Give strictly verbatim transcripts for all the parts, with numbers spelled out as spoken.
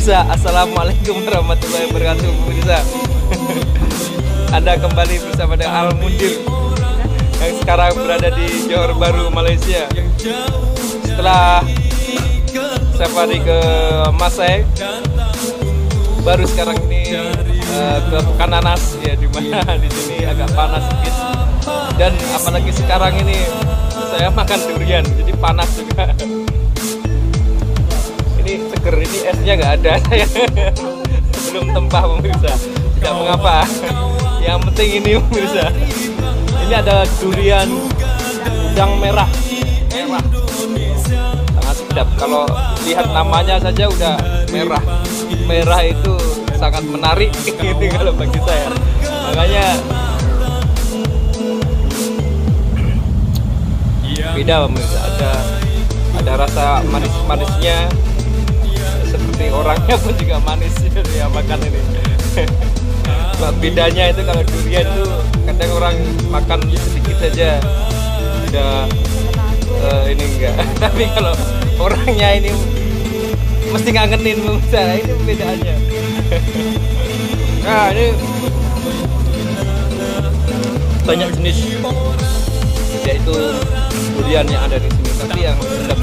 pemirsa, assalamualaikum warahmatullahi wabarakatuh pemirsa. Anda kembali bersama dengan Al Mundir yang sekarang berada di Johor Bahru, Malaysia. Setelah safari ke Masai, baru sekarang ini uh, ke Pekananas ya, dimana di sini agak panas sedikit. Dan apalagi sekarang ini saya makan durian, jadi panas juga. Ini seger, ini esnya nggak ada. Belum tempah pemirsa, tidak mengapa. Yang penting ini pemirsa, ini ada durian udang merah, merah, sangat sedap. Kalau lihat namanya saja udah merah, merah itu sangat menarik. Ini kalau bagi saya, makanya beda pemirsa. Ada ada rasa manis-manisnya, seperti orangnya pun juga manis ya makan ini. Bedanya itu kalau durian itu kadang orang makan sedikit saja udah uh, ini enggak. Tapi kalau orangnya ini mesti ngangenin pemirsa, ini perbedaannya. Nah ini banyak jenis yaitu durian yang ada di sini, tapi yang sedap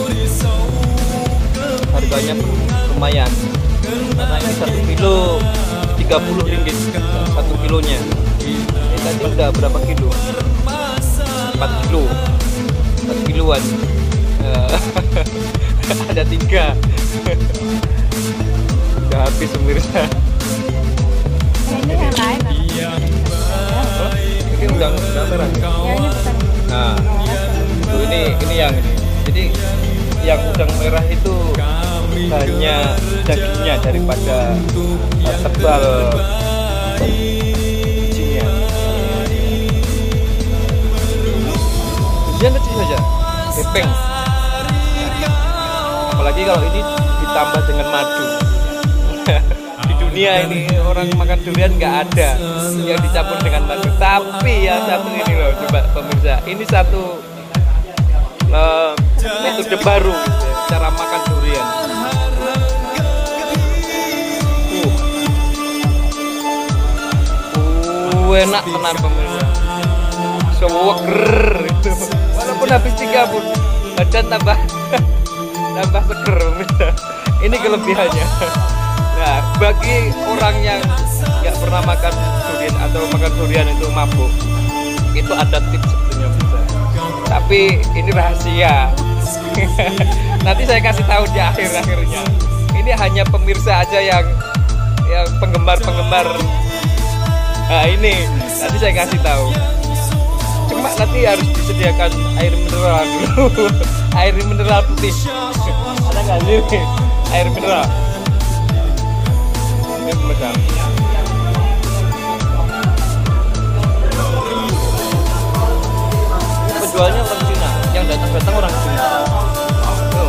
harganya lumayan, karena ini satu kilo tiga puluh ringgit satu kilonya. Ini tadi udah berapa kilo? empat kilo, empat kiloan. Ada tiga. Udah habis pemirsa. Ini yang lain apa? Ini udang udang merah. Ya ini bukan. Nah, tuh ini ini yang ini. Jadi yang udang merah itu hanya dagingnya daripada uh, tebal bijinya. Bijinya kecil saja, gepeng. Apalagi kalau ini ditambah dengan madu. Di dunia ini orang makan durian nggak ada yang dicampur dengan madu. Tapi yang satu ini loh, coba pemirsa, ini satu uh, metode baru gitu ya, cara makan durian. Uh, uh enak tenar pemirsa, seger itu. Walaupun habis tiga pun badan tambah tambah seger pemirsa. Ini kelebihannya. Nah, bagi orang yang nggak pernah makan durian atau makan durian itu mabuk, itu ada tips sebetulnya bisa. Tapi ini rahasia. Nanti saya kasih tahu di akhir-akhirnya. Ini hanya pemirsa aja yang yang penggemar-penggemar. Nah ini nanti saya kasih tahu. Cuma nanti harus disediakan air mineral dulu. Air mineral putih. Ada nggak sih air mineral? Ini pemirsa. Penjualnya orang Cina, yang datang-datang orang Cina. Oh.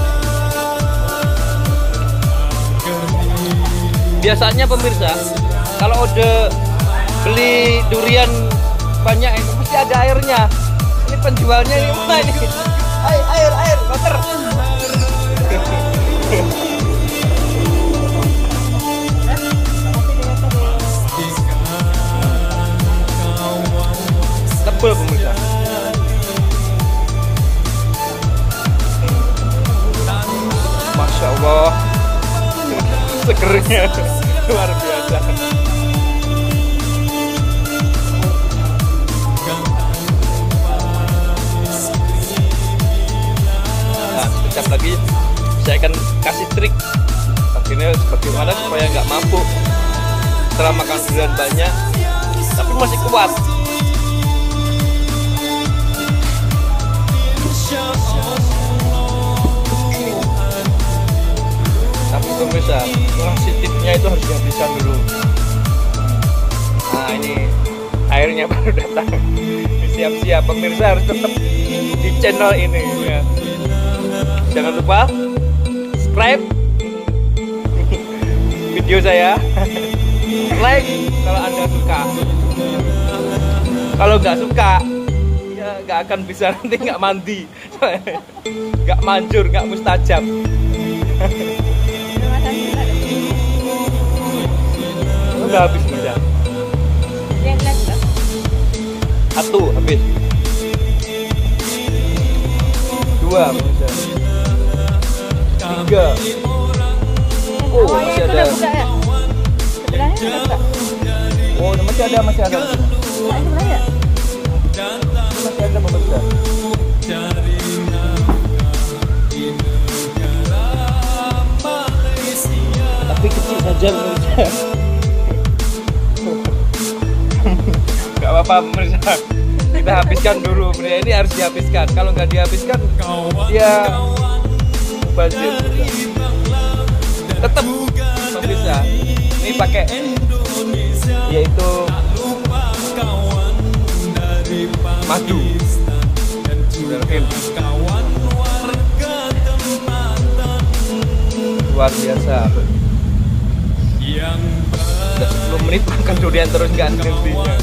Biasanya pemirsa, kalau udah beli durian banyak itu mesti ada airnya. Ini penjualnya ini mana ini? Air, air, air, water. Tebel pemirsa. Masya Allah, segernya luar biasa. Nah, sekejap lagi saya akan kasih trik akhirnya bagaimana supaya nggak mabuk setelah makan durian banyak tapi masih kuat. Tapi pemirsa, ngasih tipsnya itu harus dihabiskan dulu. Nah ini airnya baru datang. Siap-siap pemirsa harus tetap di channel ini ya. Jangan lupa subscribe video saya, like kalau Anda suka. Kalau nggak suka ya nggak akan bisa, nanti nggak mandi, nggak manjur, nggak mustajab. Terima kasih. udah habis udah. Yang lagi kan? Satu habis. Dua bisa. Tiga. Oh, Oh, masih yang itu ada. udah buka ya? Sebelahnya udah buka. Oh, masih ada, masih ada. Buka sebelah ya? Masih ada pemirsa. Tapi kecil saja pemirsa. Gak apa-apa pemirsa. Kita habiskan dulu. Pemirsa ini harus dihabiskan. Kalau nggak dihabiskan, dia bazir. Tetap pemirsa. Ini pakai yaitu madu. Luar biasa. Udah sepuluh menit makan durian terus nggak henti-hentinya.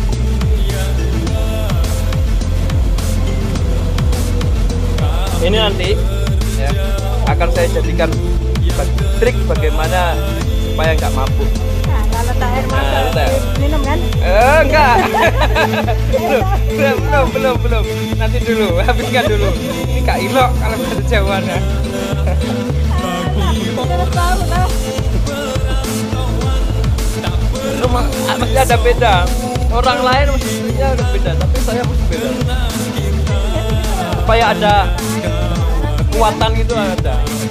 Ini nanti ya, akan saya jadikan trik bagaimana supaya nggak mabuk. Nah, kalau tak air mata, Nah, udah. minum kan? Eh, enggak. belum, belum, belum, belum, belum. Nanti dulu, habiskan dulu. Ini Kak Ilok kalau bahasa Jawanya. Terus tahu lah. Rumah masih ada beda. Orang lain mestinya ada beda, tapi saya mesti beda. Supaya ada kekuatan itu ada.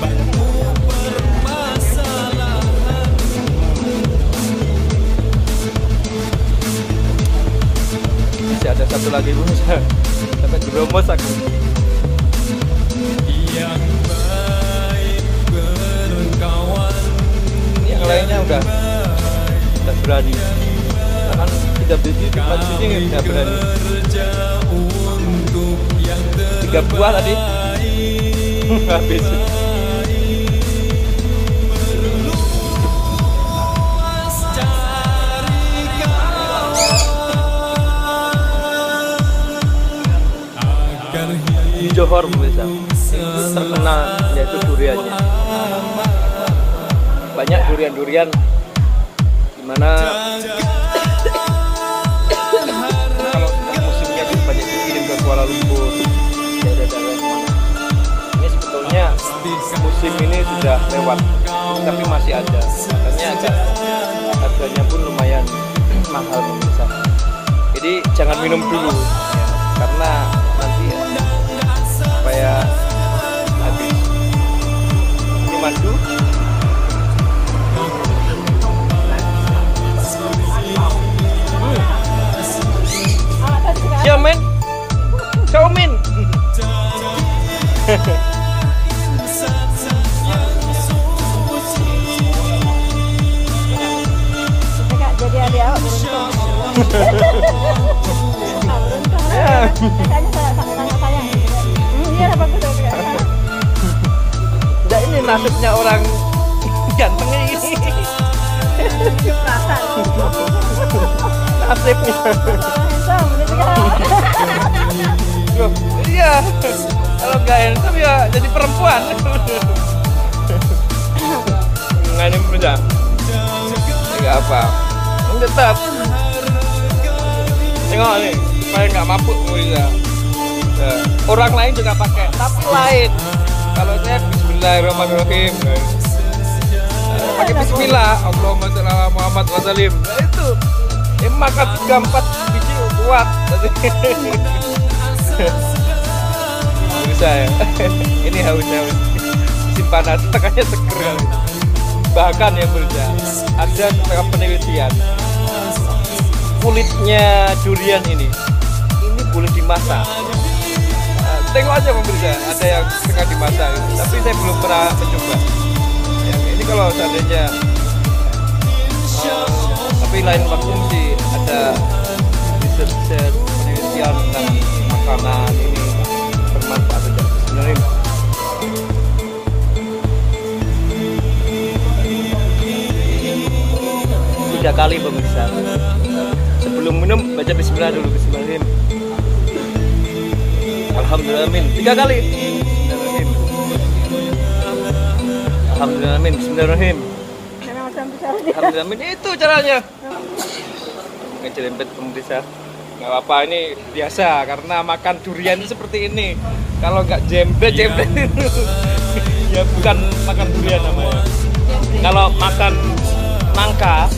Masih ada satu lagi bu, sampai jeromos aku. Ini yang lainnya udah udah berani. Kan tiga biji, empat biji nggak berani. Tiga buah tadi habis. Di Johor pemirsa itu terkenal yaitu duriannya. Banyak durian-durian dimana kalau musimnya itu banyak dikirim ke Kuala Lumpur, daerah-daerah mana. Ini sebetulnya musim ini sudah lewat, tapi masih ada. Makanya agak harganya pun lumayan mahal pemirsa. Jadi jangan minum dulu ya, karena nanti ya, supaya habis. Ini madu. Xiaomin, Xiaomin. Enggak jadi adik awak beruntung. Ah, beruntung lah. Ya. Katanya saya sama saya. Hmm, iya bagus bagus. Enggak, ini nasibnya orang ganteng ini. Perasaan. Nasibnya. Handsome, ini sekarang. Loh, iya. Kalau nggak handsome ya jadi perempuan. Nggak ini punya. Nggak apa. Tetap. Tengok nih, supaya nggak mabuk bisa. Nah, orang lain juga pakai, tapi lain. Kalau saya Bismillahirrahmanirrahim. Nah, pakai Bismillah, Allahumma sholli ala Muhammad wa sallim. Nah itu, ini makan tiga empat biji kuat. Bisa ya. Ini haus-haus simpanan, makanya seger. Bahkan ya berusaha, ada setengah penelitian kulitnya durian ini, ini boleh dimasak. Nah, tengok aja pemirsa, ada yang setengah dimasak, gitu. Tapi saya belum pernah mencoba. Yang ini kalau seandainya, uh, tapi lain waktu mesti ada riset-riset penelitian tentang makanan ini bermanfaat saja. Sebenarnya tiga kali pemirsa. Sebelum minum baca Bismillah dulu. Bismillahirrahmanirrahim. Alhamdulillah amin. Tiga kali. Bismillahirrahmanirrahim. Alhamdulillah amin. Bismillahirrahmanirrahim. Memang macam bicara Alhamdulillah, itu caranya. Ngejelempet pemirsa. Nggak apa-apa, ini biasa karena makan durian itu seperti ini. Kalau nggak jembet jembet ya bukan makan durian namanya. Kalau makan nangka,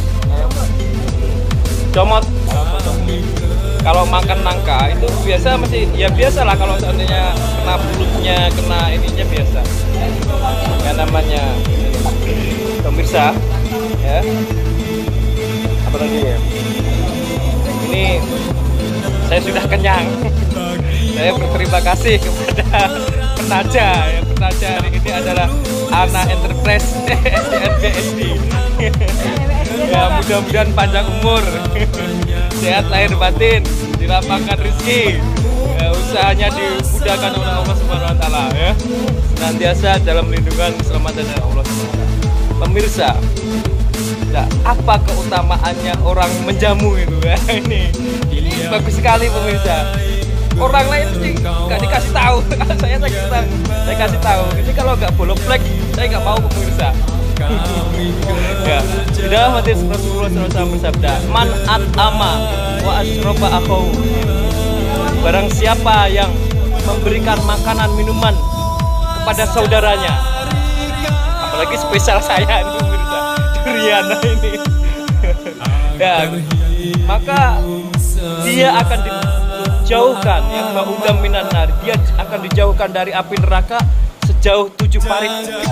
comot. Kalau makan nangka itu biasa masih ya biasa lah, kalau seandainya kena bulutnya, kena ininya biasa. Ya namanya pemirsa, ya. Apa lagi ya? Ini saya sudah kenyang. Saya berterima kasih kepada penaja. Yang penaja hari ini adalah Ana Enterprise S D N B S D. Ya mudah-mudahan panjang umur, sehat lahir batin, dilapangkan rezeki, ya, usahanya dimudahkan oleh Allah Subhanahu Wa Taala, ya. Senantiasa dalam lindungan keselamatan dari Allah Subhanahu Wa Taala. Pemirsa, nah, apa keutamaannya orang menjamu itu? Ya, ini, ini bagus sekali pemirsa. Orang lain mesti nggak dikasih tahu, saya saya kasih tahu. Saya kasih tahu. Ini kalau nggak bolong flag, saya nggak mau pemirsa. Ya, di dalam hadis Rasulullah shallallahu alaihi wasallam bersabda, "Man at'ama wa asroba akhahu." Barang siapa yang memberikan makanan minuman kepada saudaranya, apalagi spesial saya ini pemirsa, durian ini. Ya, maka dia akan dijauhkan yang ba'udan minan nar, dia akan dijauhkan dari api neraka sejauh tujuh parit.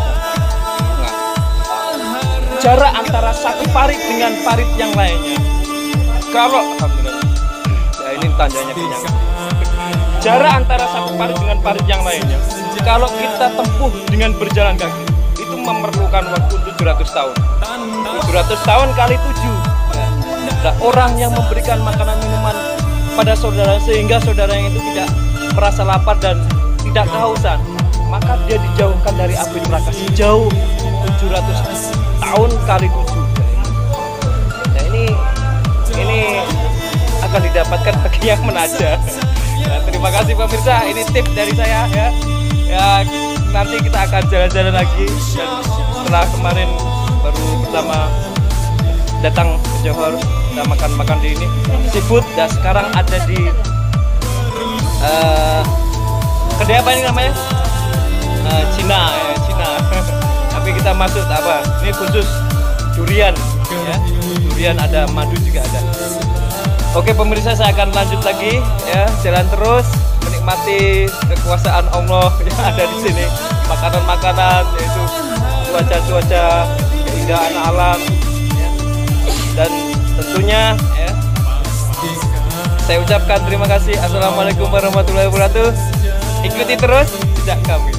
Jarak antara satu parit dengan parit yang lainnya. Kalau alhamdulillah, ya ini tandanya kenyang. Jarak antara satu parit dengan parit yang lainnya, kalau kita tempuh dengan berjalan kaki, itu memerlukan waktu tujuh ratus tahun. tujuh ratus tahun kali tujuh. Nah, orang yang memberikan makanan minuman pada saudara sehingga saudaranya itu tidak merasa lapar dan tidak kehausan, maka dia dijauhkan dari api neraka sejauh tujuh ratus tahun kali tujuh. Nah ini ini akan didapatkan bagi yang menaja. Ya, terima kasih pemirsa, ini tip dari saya, ya. Ya nanti kita akan jalan-jalan lagi, dan setelah kemarin baru pertama datang ke Johor, kita makan-makan di ini seafood, dan sekarang ada di uh, kedai apa ini namanya? Uh, Cina, ya, Cina. Tapi kita maksud apa? Ini khusus durian, ya. Durian ada, madu juga ada. Oke pemirsa, saya akan lanjut lagi, ya, jalan terus menikmati kekuasaan Allah yang ada di sini. Makanan-makanan, yaitu cuaca-cuaca, keindahan alam, ya. Dan tentunya, ya, saya ucapkan terima kasih. Assalamualaikum warahmatullahi wabarakatuh. Ikuti terus jejak kami.